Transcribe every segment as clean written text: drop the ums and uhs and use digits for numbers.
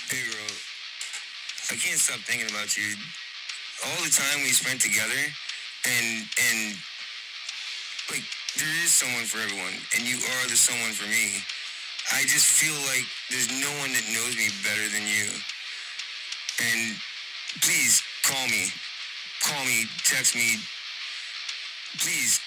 Hey girl, I can't stop thinking about you. All the time we spent together, and like there is someone for everyone, and you are the someone for me. I just feel like there's no one that knows me better than you. And please call me, text me, please.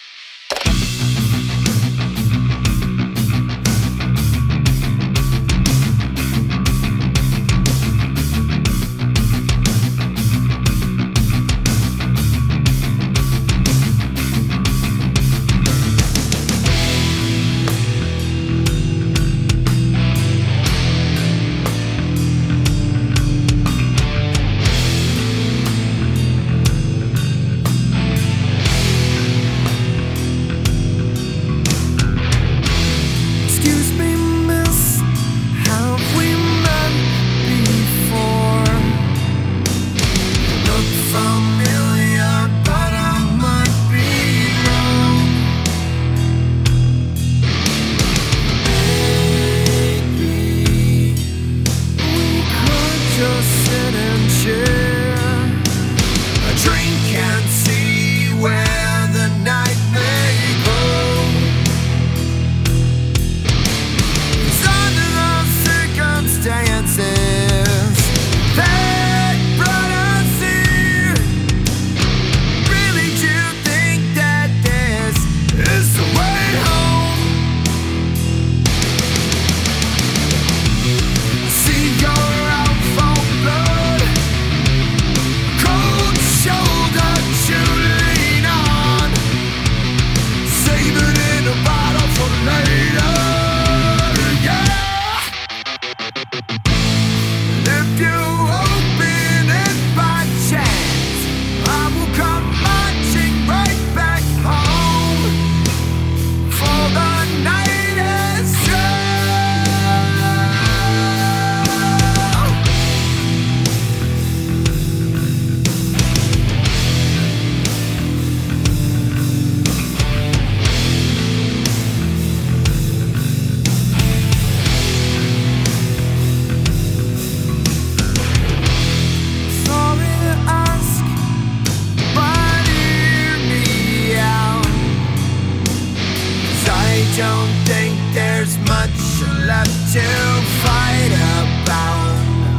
Don't think there's much left to fight about.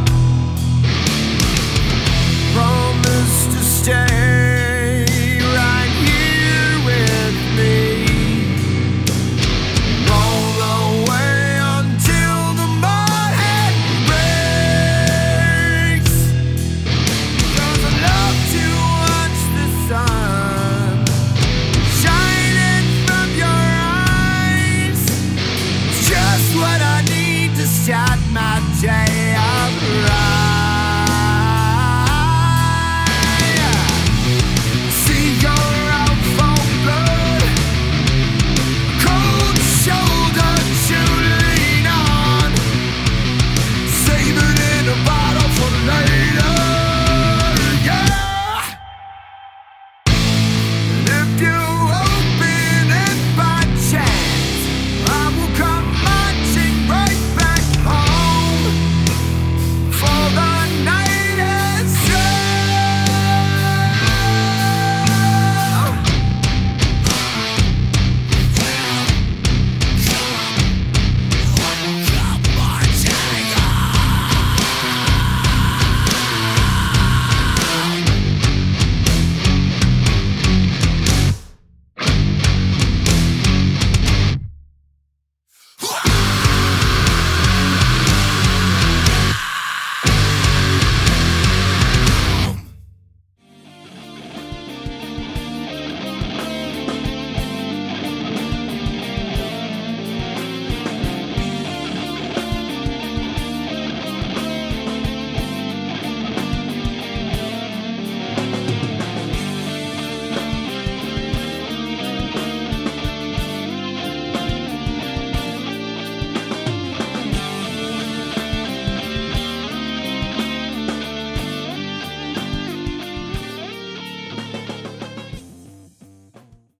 Promise to stay right here with me all the way until the morning breaks. 'Cause I love to watch the sun shining from your eyes. Just what I need to start my day up right.